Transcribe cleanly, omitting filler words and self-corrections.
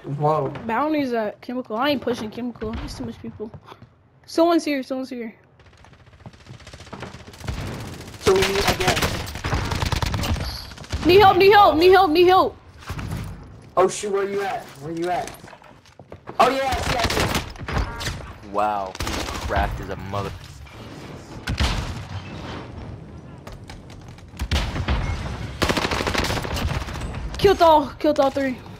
Whoa. Bounties at chemical. I ain't pushing chemical. There's too much people. Someone's here. Someone's here. So we meet again. Need help. Need help. Need help. Need help. Oh shoot, where you at? Where you at? Oh yeah, yes. Wow, he's cracked as a mother. Killed all. Killed all three.